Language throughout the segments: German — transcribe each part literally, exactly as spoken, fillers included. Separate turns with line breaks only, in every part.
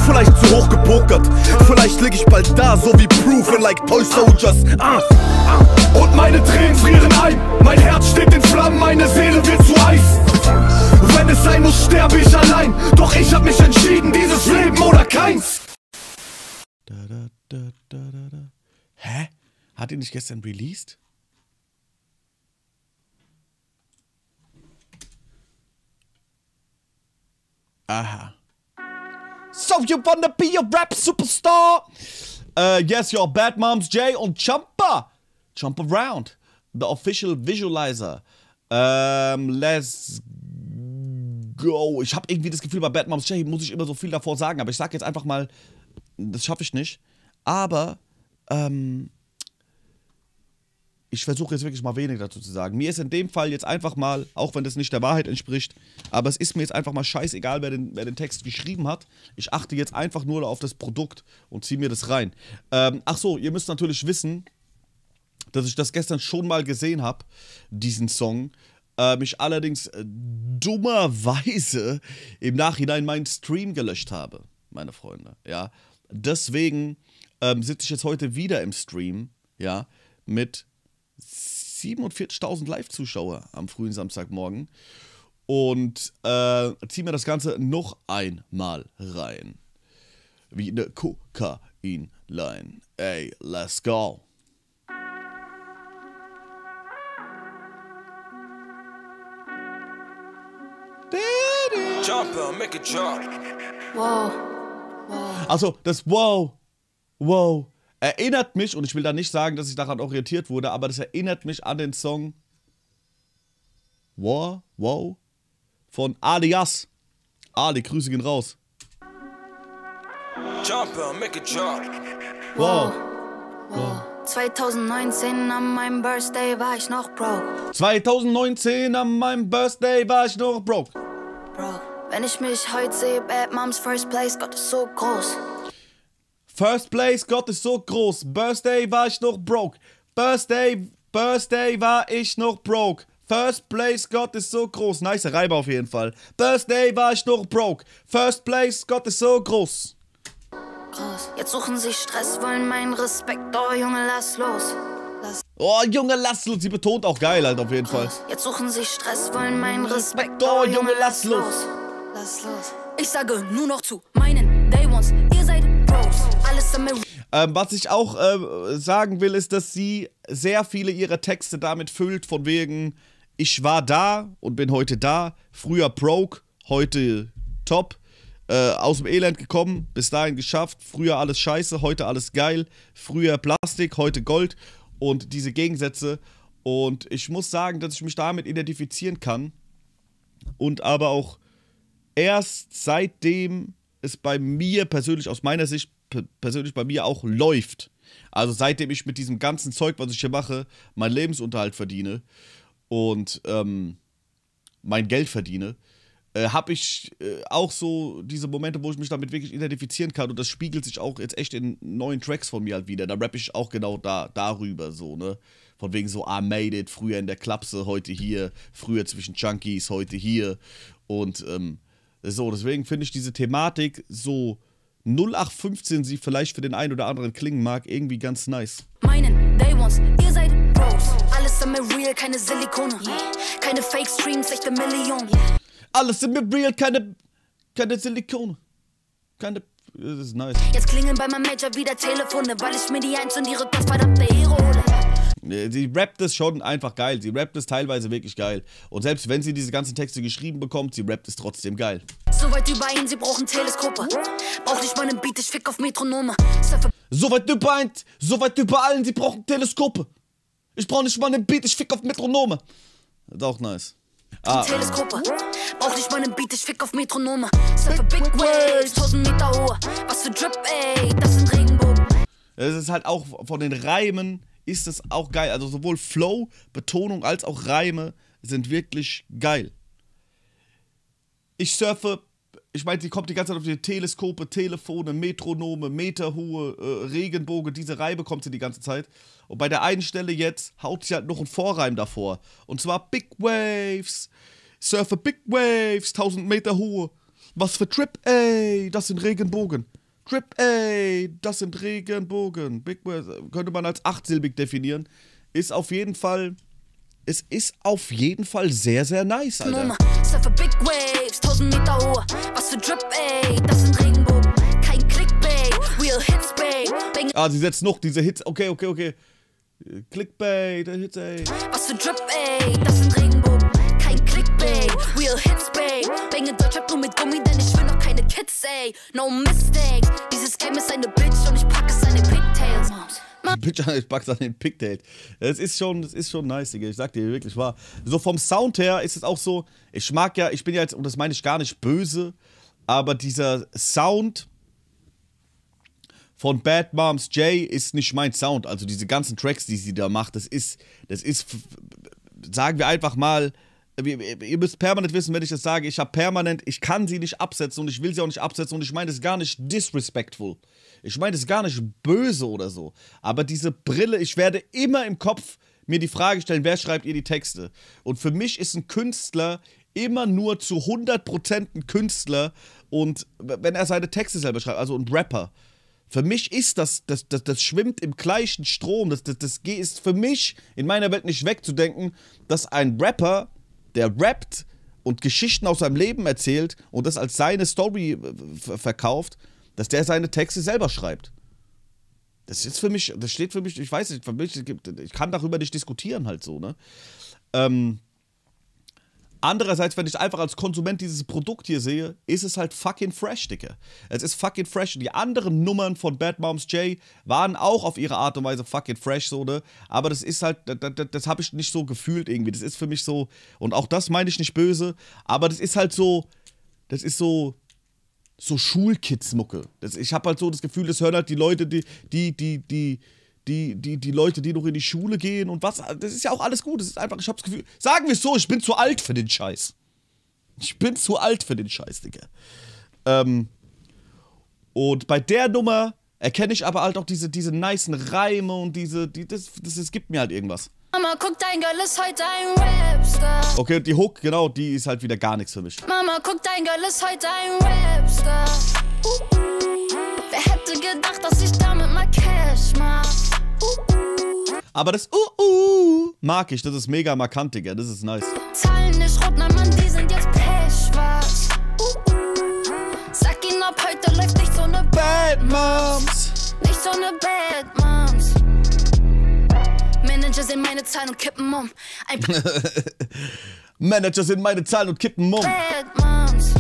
vielleicht zu hoch gepokert. Vielleicht lieg ich bald da, so wie Proof in like Toy Soldiers. Ah, ah. Und meine Tränen frieren ein. Mein Herz steht in Flammen, meine Seele wird zu Eis. Wenn es sein muss, sterbe ich allein. Doch ich hab mich entschieden, dieses Leben oder keins.
Da, da, da, da, da, da. Hä? Hat ihn nicht gestern released? Aha. So you wanna be a rap superstar? Uh, yes, your Bad Moms J und Jumper. Jump Around. The official visualizer. Um, let's go. Ich habe irgendwie das Gefühl, bei Bad Moms J muss ich immer so viel davor sagen, aber ich sag jetzt einfach mal, das schaffe ich nicht. Aber, ähm, ich versuche jetzt wirklich mal wenig dazu zu sagen. Mir ist in dem Fall jetzt einfach mal, auch wenn das nicht der Wahrheit entspricht, aber es ist mir jetzt einfach mal scheißegal, wer den, wer den Text geschrieben hat. Ich achte jetzt einfach nur auf das Produkt und ziehe mir das rein. Ähm, ach so, ihr müsst natürlich wissen, dass ich das gestern schon mal gesehen habe, diesen Song. Ähm, ich allerdings äh, dummerweise im Nachhinein meinen Stream gelöscht habe, meine Freunde. Ja, deswegen ähm, sitze ich jetzt heute wieder im Stream, ja, mit siebenundvierzigtausend Live-Zuschauer am frühen Samstagmorgen und äh, zieh mir das Ganze noch einmal rein. Wie eine Kokain-Line. Ey, let's go.
Jumper, make a jump.
Wow. Wow.
Also, das Wow, Wow erinnert mich, und ich will da nicht sagen, dass ich daran orientiert wurde, aber das erinnert mich an den Song Wow, Wow von Alias. Ali, Grüße gehen raus.
Jumper, make a jump.
Wow.
Wow. zwanzig neunzehn an meinem Birthday war ich noch broke.
zwanzig neunzehn an meinem Birthday war ich noch broke.
Bro, wenn ich mich heute sehe, Bad Moms First Place, Gott ist so groß.
First Place, Gott ist so groß. Birthday war ich noch broke. Birthday, Birthday war ich noch broke. First Place, Gott ist so groß. Nice Reibe auf jeden Fall. Birthday war ich noch broke. First Place, Gott ist so groß.
Groß. Jetzt suchen sie Stress, wollen meinen Respekt. Oh Junge, lass los. Lass
Oh Junge, lass los. Sie betont auch geil halt auf jeden Fall.
Jetzt suchen sie Stress, wollen meinen Respekt.
Oh Junge, lass los.
Lass los. Ich sage nur noch zu meinen Day Ones. Ihr seid Bros. Alles am
Ähm, was ich auch äh, sagen will, ist, dass sie sehr viele ihrer Texte damit füllt, von wegen, ich war da und bin heute da, früher broke, heute top, äh, aus dem Elend gekommen, bis dahin geschafft, früher alles scheiße, heute alles geil, früher Plastik, heute Gold und diese Gegensätze. Und ich muss sagen, dass ich mich damit identifizieren kann und aber auch erst seitdem es bei mir persönlich, aus meiner Sicht persönlich bei mir auch läuft. Also seitdem ich mit diesem ganzen Zeug, was ich hier mache, meinen Lebensunterhalt verdiene und ähm, mein Geld verdiene, äh, habe ich äh, auch so diese Momente, wo ich mich damit wirklich identifizieren kann, und das spiegelt sich auch jetzt echt in neuen Tracks von mir halt wieder. Da rappe ich auch genau da, darüber so, ne? Von wegen so, I made it, früher in der Klapse, heute hier, früher zwischen Junkies, heute hier und ähm, so, deswegen finde ich diese Thematik, so null acht fünfzehn sie vielleicht für den einen oder anderen klingen mag, irgendwie ganz nice.
Meinen Day Ones, ihr seid Bros. Alles in mir real, keine Silikone. Keine Fake Streams, echte Millionen.
Alles in mir real, keine, keine Silikone. Keine, das ist nice.
Jetzt klingeln bei meinem Major wieder Telefone, weil ich mir die eins und die rückwärts verdammte Hero hole.
Sie rappt es schon einfach geil. Sie rappt es teilweise wirklich geil. Und selbst wenn sie diese ganzen Texte geschrieben bekommt, sie rappt es trotzdem geil.
So weit über ihn, sie brauchen Teleskope. Brauch nicht mal einen Beat, ich fick auf Metronome.
So weit über ein, so weit über allen, sie brauchen Teleskope. Ich brauch nicht mal einen Beat, ich fick auf Metronome. Das ist auch nice.
Ah, Teleskope. Brauch nicht mal einen Beat, ich fick auf Metronome. Surfe Big Waves, tausend Meter hohe. Was für Drip, ey, das sind Regenbogen.
Es ist halt auch von den Reimen ist es auch geil. Also sowohl Flow, Betonung als auch Reime sind wirklich geil. Ich surfe, ich meine, die kommt die ganze Zeit auf die Teleskope, Telefone, Metronome, Meterhohe, äh, Regenbogen, diese Reime kommt sie die ganze Zeit. Und bei der einen Stelle jetzt haut sie halt noch einen Vorreim davor. Und zwar Big Waves, surfe Big Waves, tausend Meter hohe. Was für Trip, ey, das sind Regenbogen. Drip, ey, das sind Regenbogen. Big Waves, könnte man als achtsilbig definieren. Ist auf jeden Fall, es ist auf jeden Fall sehr, sehr nice, Alter.
Nummer, surfe Big Waves, tausend Meter hoch. Was für Drip, ey, das sind Regenbogen. Kein Clickbait, real Hits, babe. Bang.
Ah, sie setzt noch diese Hits, okay, okay, okay. Clickbait, Hits, ey.
Was für Drip, ey, das sind Regenbogen. Kein Clickbait, real Hits, babe. Bange Deutschrap nur mit Gummi, denn ich will noch keine Kids, ey. No mistakes, dieses Game ist eine Bitch und ich pack es an den Pigtails.
Bitch, ich pack's an den Pigtails. Das ist schon, das ist schon nice, Digga. Ich sag dir wirklich wahr. So vom Sound her ist es auch so, ich mag ja, ich bin ja jetzt, und das meine ich gar nicht böse, aber dieser Sound von Bad Moms J ist nicht mein Sound. Also diese ganzen Tracks, die sie da macht, das ist, das ist, sagen wir einfach mal, ihr müsst permanent wissen, wenn ich das sage, ich habe permanent, ich kann sie nicht absetzen und ich will sie auch nicht absetzen und ich meine das gar nicht disrespectful. Ich meine das gar nicht böse oder so. Aber diese Brille, ich werde immer im Kopf mir die Frage stellen, wer schreibt ihr die Texte? Und für mich ist ein Künstler immer nur zu hundert Prozent ein Künstler und wenn er seine Texte selber schreibt, also ein Rapper. Für mich ist das, das, das, das schwimmt im gleichen Strom. Das, das, das ist für mich in meiner Welt nicht wegzudenken, dass ein Rapper, der rappt und Geschichten aus seinem Leben erzählt und das als seine Story verkauft, dass der seine Texte selber schreibt. Das ist für mich, das steht für mich, ich weiß nicht, für mich, ich kann darüber nicht diskutieren halt so, ne? Ähm, andererseits, wenn ich einfach als Konsument dieses Produkt hier sehe, ist es halt fucking fresh, Digga. Es ist fucking fresh. Die anderen Nummern von Bad Moms J waren auch auf ihre Art und Weise fucking fresh, so, ne? Aber das ist halt, das, das, das habe ich nicht so gefühlt irgendwie. Das ist für mich so, und auch das meine ich nicht böse, aber das ist halt so, das ist so, so Schulkids-Mucke. Das, ich habe halt so das Gefühl, das hören halt die Leute, die, die, die, die, die, die, die Leute, die noch in die Schule gehen und was. Das ist ja auch alles gut. Das ist einfach, ich habe das Gefühl, sagen wir es so, ich bin zu alt für den Scheiß. Ich bin zu alt für den Scheiß, Digga. Ähm, und bei der Nummer erkenne ich aber halt auch diese, diese nicen Reime und diese, die, das, das, das gibt mir halt irgendwas.
Mama, guck, dein Girl ist heute ein Rapstar.
Okay, und die Hook, genau, die ist halt wieder gar nichts für mich.
Mama, guck, dein Girl ist heute ein Rapstar. Uh, uh. Wer hätte gedacht, dass ich damit mal Cash mach? Uh, uh.
Aber das uh, uh mag ich, das ist mega markant, Digga, das ist nice.
Zahlen nicht rot, nein, Mann, die sind jetzt pechschwarz. Uh, uh. Sag ihn ab, heute läuft nicht so ne
Bad Moms.
Nicht so ne Bad Moms. Manager sehen meine Zahlen und kippen um. Ein
Manager sehen meine Zahlen und kippen um.
Bad Moms.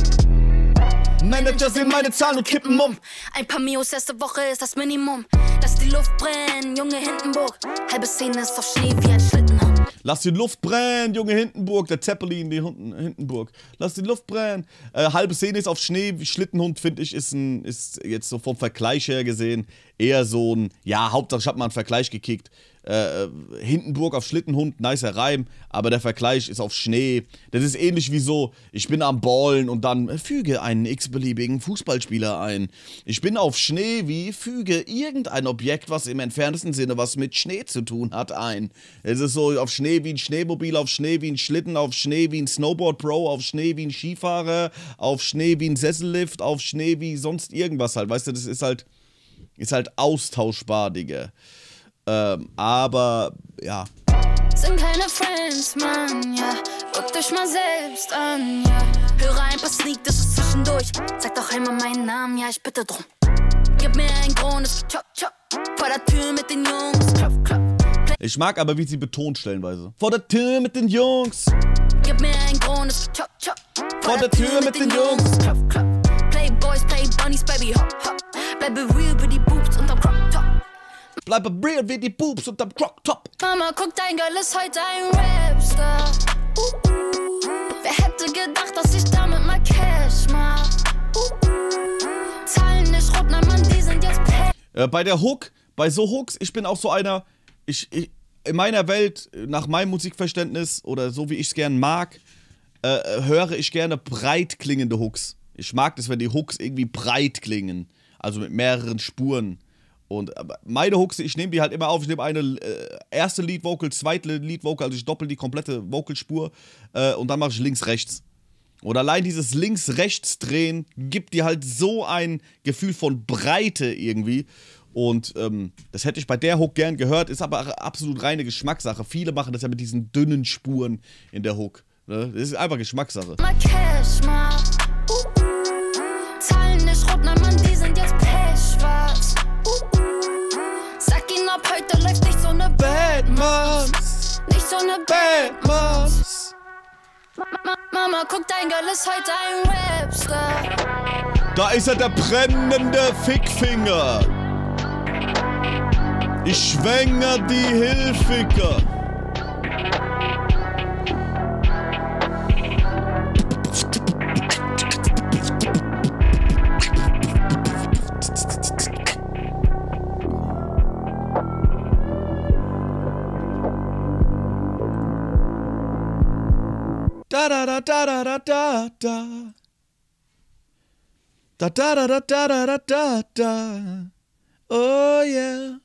Manager sehen meine Zahlen und kippen um.
Ein paar Mios erste Woche ist das Minimum. Lass die Luft brennen, Junge Hindenburg. Halbe Szene ist auf Schnee wie ein Schlittenhund.
Lass die Luft brennen, Junge Hindenburg. Der Zeppelin, die Hunden, Hindenburg. Lass die Luft brennen. Äh, halbe Szene ist auf Schnee wie Schlittenhund, finde ich, ist, ein, ist jetzt so vom Vergleich her gesehen eher so ein, ja, Hauptsache ich habe mal einen Vergleich gekickt. Äh, Hindenburg auf Schlittenhund, nicer Reim, aber der Vergleich ist auf Schnee. Das ist ähnlich wie so, ich bin am Ballen und dann füge einen x-beliebigen Fußballspieler ein. Ich bin auf Schnee wie füge irgendein Objekt, was im entferntesten Sinne was mit Schnee zu tun hat, ein. Es ist so auf Schnee wie ein Schneemobil, auf Schnee wie ein Schlitten, auf Schnee wie ein Snowboard Pro, auf Schnee wie ein Skifahrer, auf Schnee wie ein Sessellift, auf Schnee wie sonst irgendwas halt. Weißt du, das ist halt, ist halt austauschbar, Digga. Ähm, aber, ja.
Sind keine Friends, Mann, ja. Guck dich mal selbst an, ja. Höre ein paar Sneak, das ist zwischendurch. Sag doch einmal meinen Namen, ja, ich bitte drum. Gib mir einen Grund, es geht chop, chop. Vor der Tür mit den Jungs, klopf, klopf.
Ich mag aber, wie sie betont stellenweise. Vor der Tür mit den Jungs.
Gib mir einen Grund, es geht chop, chop.
Vor der Tür mit den Jungs.
Klopf, klopf. Play Boys, play Bunnies, Baby, hopp, hopp. Bleibe real wie die Boobs unterm Crop Top.
Bleibe real wie die Boobs unterm Crop Top.
Mama, guck, dein Girl ist heute ein Rapstar. Uh, uh. Wer hätte gedacht, dass ich damit mal Cash mach? Uh, uh. Zahlen nicht rot, nein, Mann, die sind jetzt pay.
Äh, bei der Hook, bei so Hooks, ich bin auch so einer, ich, ich in meiner Welt, nach meinem Musikverständnis oder so wie ich es gern mag, äh, höre ich gerne breit klingende Hooks. Ich mag das, wenn die Hooks irgendwie breit klingen, also mit mehreren Spuren. Und meine Hooks, ich nehme die halt immer auf, ich nehme eine äh, erste Lead-Vocal, zweite Lead-Vocal, also ich doppel die komplette Vocalspur äh, und dann mache ich links, rechts. Oder allein dieses Links-Rechts-Drehen gibt dir halt so ein Gefühl von Breite irgendwie. Und ähm, das hätte ich bei der Hook gern gehört, ist aber absolut reine Geschmackssache. Viele machen das ja mit diesen dünnen Spuren in der Hook. Ne? Das ist einfach Geschmackssache.
Mal Cash, mal. Uh, uh. Zahlen nicht rot, nein, Mann, die sind jetzt pechschwarz. Uh, uh. Sag ihnen ab, heute läuft nicht so ne Bad Moms. Nicht so ne Bad Moms. Ma Mama, guck, dein Girl ist heute ein Rapstar.
Da ist er, der brennende Fickfinger. Ich schwänger die Hilfiger. Da da da da da da da da. Da da da da da da da da. Oh yeah.